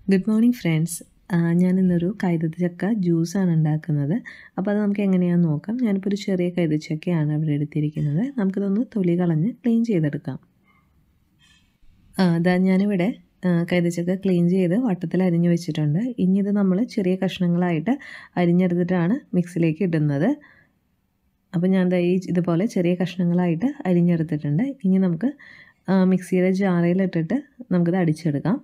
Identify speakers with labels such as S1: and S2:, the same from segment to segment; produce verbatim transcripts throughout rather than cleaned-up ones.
S1: Good morning friends. ഞാൻ ഇന്നൊരു കൈതച്ചക്ക ജ്യൂസാണ് ഉണ്ടാക്കുന്നത്. അപ്പോൾ അത് നമുക്ക് എങ്ങനെയാണെന്ന് നോക്കാം. ഞാനിപ്പോൾ ഒരു ചെറിയ കൈതച്ചക്കയാണ് ഇവിടെ എടുത്തിരിക്കുന്നത്. നമുക്കിതൊന്ന് തൊലി കളഞ്ഞ് ക്ലീൻ ചെയ്തെടുക്കാം. അതാ ഞാനിവിടെ കൈതച്ചക്ക ക്ലീൻ ചെയ്ത് വട്ടത്തിൽ അരിഞ്ഞു വെച്ചിട്ടുണ്ട്. ഇനി ഇത് നമ്മൾ ചെറിയ കഷ്ണങ്ങളായിട്ട് അരിഞ്ഞെടുത്തിട്ടാണ് മിക്സിയിലേക്ക് ഇടുന്നത്. അപ്പോൾ ഞാൻ ദാ ഈ ഇതുപോലെ ചെറിയ കഷ്ണങ്ങളായിട്ട് അരിഞ്ഞെടുത്തിട്ടുണ്ട്. ഇനി നമുക്ക് മിക്സിയുടെ ജാറിലിട്ടിട്ട് നമുക്കിത് അടിച്ചെടുക്കാം.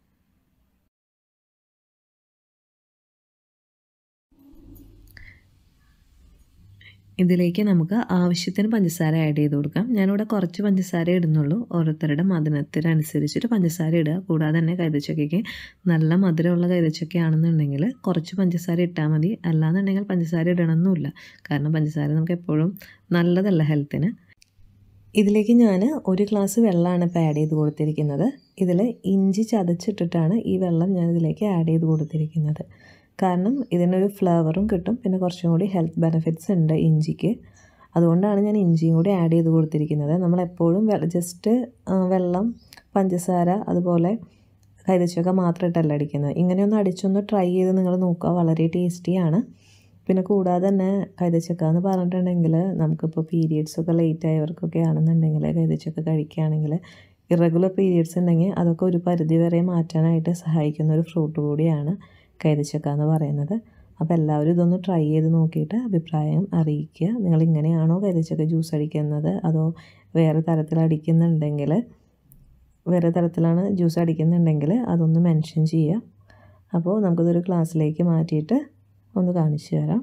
S1: ഇതിലേക്ക് നമുക്ക് ആവശ്യത്തിന് പഞ്ചസാര ആഡ് ചെയ്ത് കൊടുക്കാം. ഞാനിവിടെ കുറച്ച് പഞ്ചസാര ഇടുന്നുള്ളൂ. ഓരോരുത്തരുടെ മധുരത്തിനനുസരിച്ചിട്ട് പഞ്ചസാര ഇടുക. കൂടാതെ തന്നെ കൈതച്ചക്കയ്ക്ക് നല്ല മധുരമുള്ള കൈതച്ചക്കയാണെന്നുണ്ടെങ്കിൽ കുറച്ച് പഞ്ചസാര ഇട്ടാൽ മതി. അല്ലാന്നുണ്ടെങ്കിൽ പഞ്ചസാര ഇടണമെന്നില്ല. കാരണം പഞ്ചസാര നമുക്ക് എപ്പോഴും നല്ലതല്ല ഹെൽത്തിന്. ഇതിലേക്ക് ഞാൻ ഒരു ഗ്ലാസ് വെള്ളമാണ് ഇപ്പോൾ ആഡ് ചെയ്ത് കൊടുത്തിരിക്കുന്നത്. ഇതിൽ ഇഞ്ചി ചതച്ചിട്ടിട്ടാണ് ഈ വെള്ളം ഞാൻ ഇതിലേക്ക് ആഡ് ചെയ്ത് കൊടുത്തിരിക്കുന്നത്. കാരണം ഇതിനൊരു ഫ്ലേവറും കിട്ടും, പിന്നെ കുറച്ചും കൂടി ഹെൽത്ത് ബെനിഫിറ്റ്സ് ഉണ്ട് ഇഞ്ചിക്ക്. അതുകൊണ്ടാണ് ഞാൻ ഇഞ്ചിയും കൂടി ആഡ് ചെയ്ത് കൊടുത്തിരിക്കുന്നത്. നമ്മളെപ്പോഴും ജസ്റ്റ് വെള്ളം, പഞ്ചസാര, അതുപോലെ കൈതച്ചക്ക മാത്രം ഇട്ടല്ല അടിക്കുന്നത്. ഇങ്ങനെയൊന്ന് അടിച്ചൊന്ന് ട്രൈ ചെയ്ത് നിങ്ങൾ നോക്കുക. വളരെ ടേസ്റ്റിയാണ്. പിന്നെ കൂടാതെ തന്നെ കൈതച്ചക്ക എന്ന് പറഞ്ഞിട്ടുണ്ടെങ്കിൽ നമുക്കിപ്പോൾ പീരിയഡ്സൊക്കെ ലേറ്റ് ആയവർക്കൊക്കെ ആണെന്നുണ്ടെങ്കിൽ കൈതച്ചക്ക കഴിക്കുകയാണെങ്കിൽ ഇറഗുലർ പീരിയഡ്സ് ഉണ്ടെങ്കിൽ അതൊക്കെ ഒരു പരിധി വരെ മാറ്റാനായിട്ട് സഹായിക്കുന്ന ഒരു ഫ്രൂട്ട് കൂടിയാണ് കൈതച്ചക്ക എന്ന് പറയുന്നത്. അപ്പോൾ എല്ലാവരും ഇതൊന്ന് ട്രൈ ചെയ്ത് നോക്കിയിട്ട് അഭിപ്രായം അറിയിക്കുക. നിങ്ങൾ ഇങ്ങനെയാണോ കൈതച്ചക്ക ജ്യൂസ് അടിക്കുന്നത്, അതോ വേറെ തരത്തിൽ അടിക്കുന്നുണ്ടെങ്കിൽ വേറെ തരത്തിലാണ് ജ്യൂസ് അടിക്കുന്നുണ്ടെങ്കിൽ അതൊന്ന് മെൻഷൻ ചെയ്യുക. അപ്പോൾ നമുക്കിതൊരു ഗ്ലാസ്സിലേക്ക് മാറ്റിയിട്ട് ഒന്ന് കാണിച്ചു തരാം.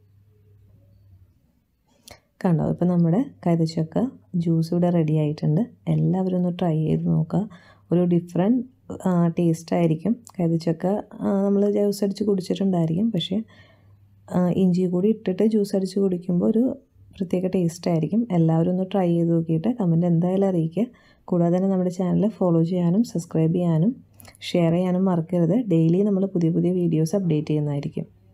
S1: കണ്ടോ, ഇപ്പോൾ നമ്മുടെ കൈതച്ചക്ക ജ്യൂസ് ഇവിടെ റെഡി ആയിട്ടുണ്ട്. എല്ലാവരും ഒന്ന് ട്രൈ ചെയ്ത് നോക്കുക. ഒരു ഡിഫറെൻറ്റ് ടേസ്റ്റ് ആയിരിക്കും. കൈതച്ചക്ക നമ്മൾ ജ്യൂസ് അടിച്ച് കുടിച്ചിട്ടുണ്ടായിരിക്കും, പക്ഷേ ഇഞ്ചി കൂടി ഇട്ടിട്ട് ജ്യൂസ് അടിച്ച് കുടിക്കുമ്പോൾ ഒരു പ്രത്യേക ടേസ്റ്റ് ആയിരിക്കും. എല്ലാവരും ഒന്ന് ട്രൈ ചെയ്ത് നോക്കിയിട്ട് കമൻറ്റ് എന്തായാലും അറിയിക്കുക. കൂടാതെ തന്നെ നമ്മുടെ ചാനൽ ഫോളോ ചെയ്യാനും സബ്സ്ക്രൈബ് ചെയ്യാനും ഷെയർ ചെയ്യാനും മറക്കരുത്. ഡെയിലി നമ്മൾ പുതിയ പുതിയ വീഡിയോസ് അപ്ഡേറ്റ് ചെയ്യുന്നതായിരിക്കും.